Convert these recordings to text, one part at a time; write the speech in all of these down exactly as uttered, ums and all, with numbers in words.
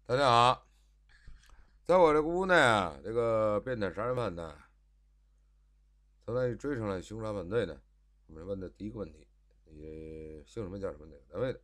大家好，在我这个屋内啊，这个变态杀人犯呢，从那里追上来凶杀犯罪呢。我们问的第一个问题，你姓什么叫什么哪个单位的？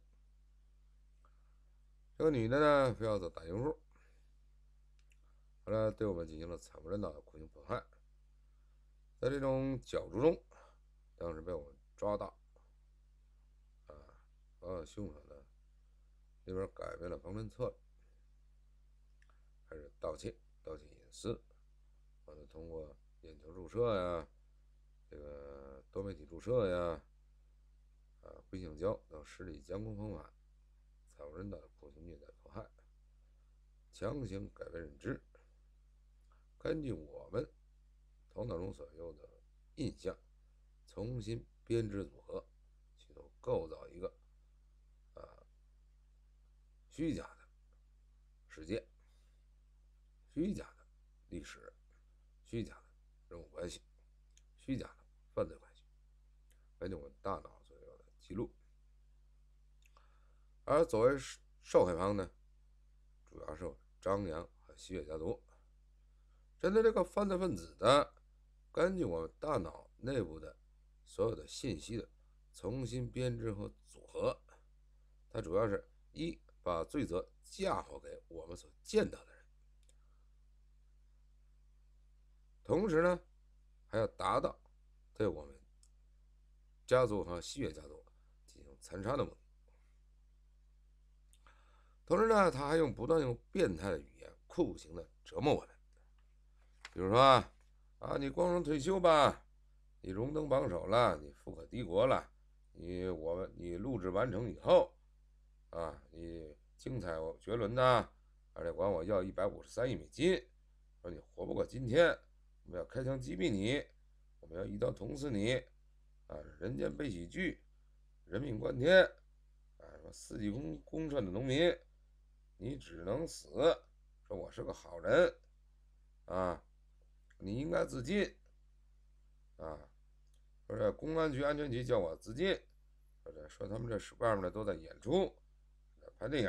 这个女的呢，非要走大刑诉，后来对我们进行了惨无人道的酷刑迫害。在这种角逐中，当时被我们抓到啊，啊，凶手呢那边改变了防身策略，开始盗窃，盗窃隐私，完了通过眼球注射呀，这个多媒体注射呀。啊，灰橡胶等实体监控方法，惨无人道的酷刑虐待迫害，强行改变认知，根据我们头脑中所有的印象，重新编织组合，企图构造一个啊虚假的世界、虚假的历史、虚假的人物关系、虚假的犯罪关系，根据我们大脑所有的记录。而作为受害方呢，主要是张扬和西月家族。针对这个犯罪分子的，根据我们大脑内部的所有的信息的重新编织和组合，它主要是一把罪责嫁祸给我们所见到的人，同时呢，还要达到对我们家族和西月家族进行残杀的目的。同时呢，他还用不断用变态的语言酷刑的折磨我们，比如说啊，你光荣退休吧，你荣登榜首了，你富可敌国了，你我们你录制完成以后啊，你精彩绝伦呐，而且管我要一百五十三亿美金，说你活不过今天，我们要开枪击毙你，我们要一刀捅死你啊！人间悲喜剧，人命关天啊！什么四季公公社的农民，你只能死，说我是个好人啊，你应该自尽啊！说这公安局安全局叫我自尽，说这说他们这外面的都在演出，拍电影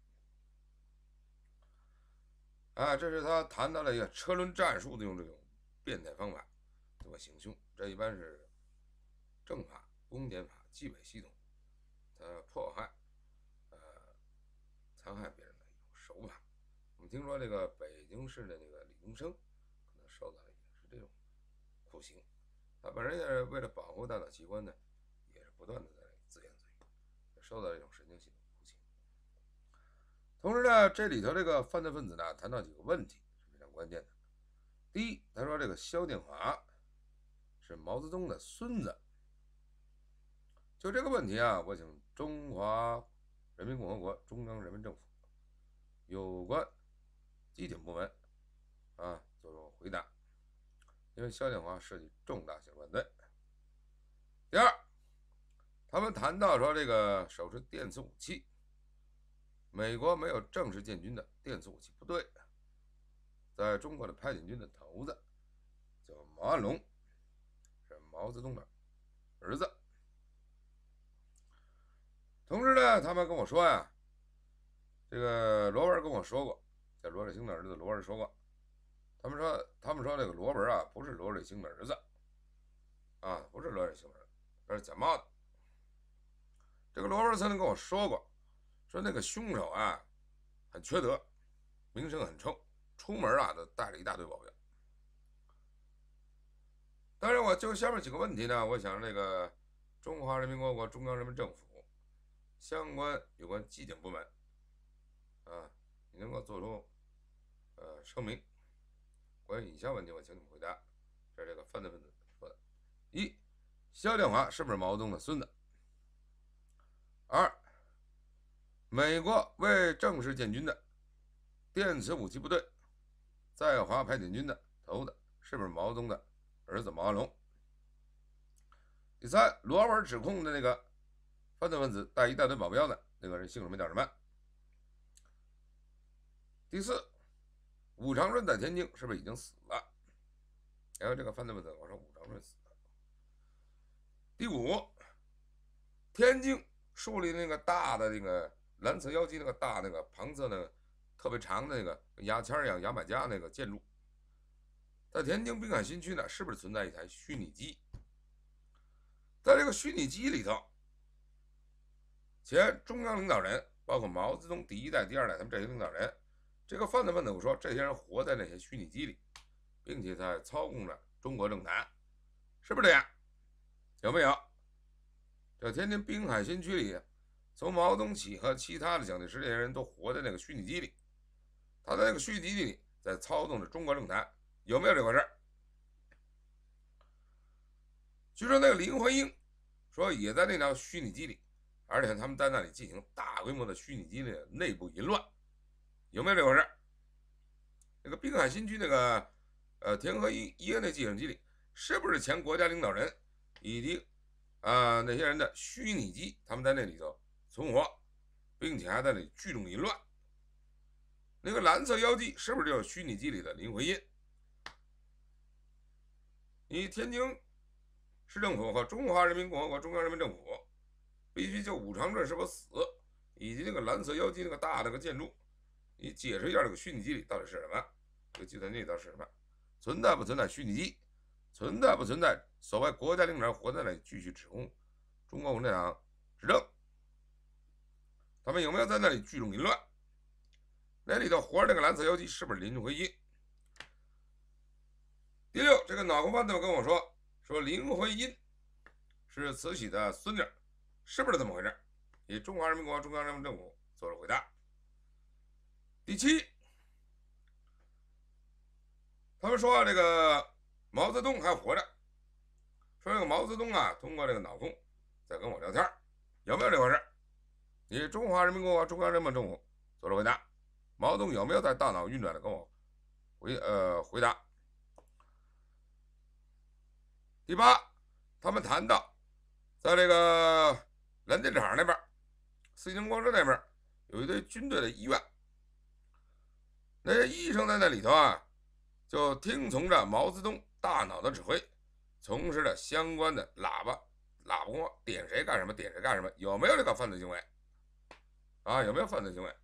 啊，这是他谈到了一个车轮战术的用这种变态方法对我行凶，这一般是政法、公检法、纪委系统，他迫害、呃残害别人的一种手法。我们听说这个北京市的那个李宗盛可能受到的也是这种酷刑，他本人也是为了保护大脑器官呢，也是不断的在自言自语，受到这种神经系统酷刑。同时呢，这里头这个犯罪分子呢谈到几个问题是非常关键的。第一，他说这个萧建华是毛泽东的孙子。就这个问题啊，我请中华人民共和国中央人民政府有关纪检部门啊做出回答，因为萧建华涉及重大刑事犯罪。第二，他们谈到说这个手持电磁武器，美国没有正式建军的电磁武器部队，在中国的派遣军的头子叫毛岸龙，是毛泽东的儿子。同时呢，他们跟我说呀，这个罗文跟我说过，在罗瑞卿的儿子罗文说过，他们说他们说这个罗文啊不是罗瑞卿的儿子啊，不是罗瑞卿的儿子，那是假冒的。这个罗文曾经跟我说过，说那个凶手啊很缺德，名声很臭，出门啊都带着一大堆保镖。当然，我就下面几个问题呢，我想这个中华人民共和国中央人民政府相关有关纪检部门啊，你能够做出呃声明。关于以下问题，我请你们回答。这是这个犯罪分子说的：一，萧建华是不是毛泽东的孙子？二，美国未正式建军的电磁武器部队在华派遣军的头子是不是毛泽东的儿子毛岸龙？第三，罗文指控的那个犯罪分子带一大堆保镖的那个人姓什么叫什么？第四，武长润在天津是不是已经死了？然后这个犯罪分子我说武长润死了。第五，天津树立那个大的那个蓝色妖姬那个大那个庞色的特别长的那个跟牙签一样牙买加那个建筑。在天津滨海新区呢，是不是存在一台虚拟机？在这个虚拟机里头，前中央领导人，包括毛泽东第一代、第二代他们这些领导人，这个犯罪分子，我说这些人活在那些虚拟机里，并且在操控着中国政坛，是不是这样？有没有？这天津滨海新区里，从毛泽东起和其他的蒋介石这些人都活在那个虚拟机里，他在那个虚拟机里在操纵着中国政坛。有没有这回事？据说那个林徽因说也在那条虚拟机里，而且他们在那里进行大规模的虚拟机的内部淫乱，有没有这回事？那个滨海新区那个呃天河医医院那计算机里，是不是前国家领导人以及啊、呃、那些人的虚拟机，他们在那里头存活，并且还在那里聚众淫乱？那个蓝色妖姬是不是就是虚拟机里的林徽因？你天津市政府和中华人民共和国中央人民政府必须就武长镇是否死，以及那个蓝色妖姬那个大那个建筑，你解释一下这个虚拟机里到底是什么？这个计算机里到底是什么？存在不存在虚拟机？存在不存在所谓国家领导人活在那里继续指控中国共产党执政？他们有没有在那里聚众淫乱？那里头活着那个蓝色妖姬是不是林徽因？第六，这个脑壳饭怎么跟我说，说林徽因是慈禧的孙女，是不是这么回事？以中华人民共和国中央人民政府做出回答。第七，他们说这个毛泽东还活着，说这个毛泽东啊，通过这个脑控在跟我聊天，有没有这回事？以中华人民共和国中央人民政府做出回答。毛泽东有没有在大脑运转的跟我回呃回答？第八，他们谈到，在这个蓝电厂那边，四季青广场那边有一堆军队的医院，那些医生在那里头啊，就听从着毛泽东大脑的指挥，从事着相关的喇叭喇叭工，点谁干什么，点谁干什么，有没有这个犯罪行为？啊，有没有犯罪行为？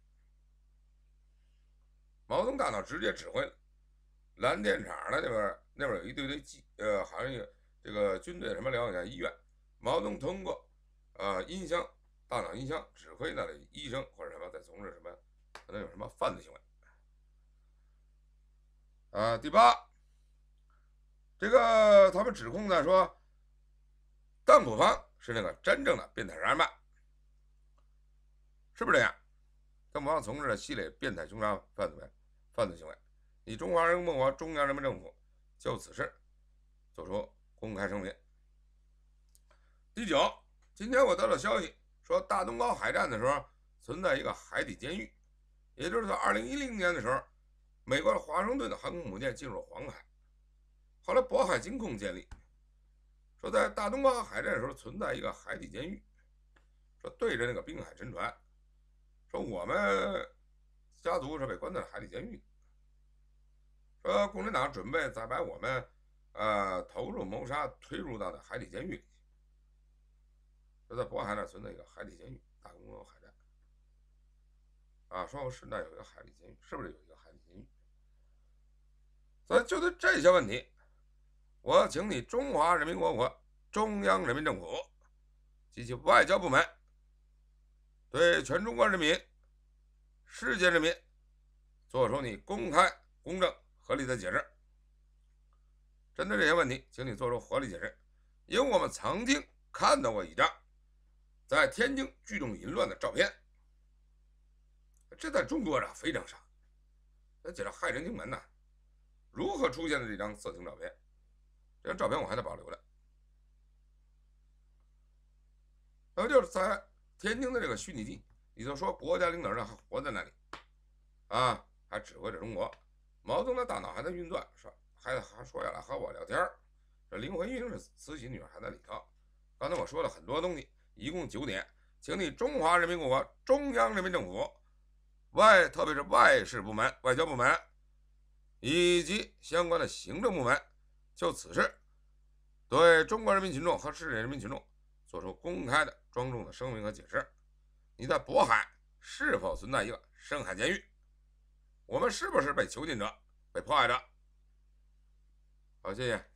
毛泽东大脑直接指挥蓝电厂的那边，那边有一堆堆机，呃，好像有。这个军队什么疗养医院，毛泽东通过呃音箱大脑音箱指挥那里医生或者什么在从事什么可能有什么犯罪行为啊、呃。第八，这个他们指控呢说，当普方是那个真正的变态杀人犯，是不是这样？当普方从事了系列变态凶杀犯罪犯罪行为，以中华人民共和国中央人民政府就此事作出公开声明。第九，今天我得到消息说，大东高海战的时候存在一个海底监狱，也就是在二零一零年的时候，美国的华盛顿的航空母舰进入黄海，后来渤海金控建立，说在大东高海战的时候存在一个海底监狱，说对着那个滨海沉船，说我们家族是被关在海底监狱，说共产党准备再把我们呃，投入谋杀，推入到那海底监狱里。说在渤海那存在一个海底监狱，大东高海战。啊，说是那有一个海底监狱，是不是有一个海底监狱？所以就对这些问题，我请你中华人民共和国中央人民政府及其外交部门，对全中国人民、世界人民做出你公开、公正、合理的解释。针对这些问题，请你做出合理解释。因为我们曾经看到过一张在天津聚众淫乱的照片，这在中国人非常少，那简直骇人听闻呐！如何出现的这张色情照片？这张照片我还得保留的。然后就是在天津的这个虚拟机里头说，国家领导人还活在那里，啊，还指挥着中国。毛泽东的大脑还在运转，说。还还说要来和我聊天，这林徽因是慈禧女儿还在里头。刚才我说了很多东西，一共九点，请你中华人民共和国中央人民政府外，特别是外事部门、外交部门以及相关的行政部门，就此事对中国人民群众和世界人民群众做出公开的、庄重的声明和解释。你在渤海是否存在一个深海监狱？ 我们是不是被囚禁者、被迫害者？好，谢谢。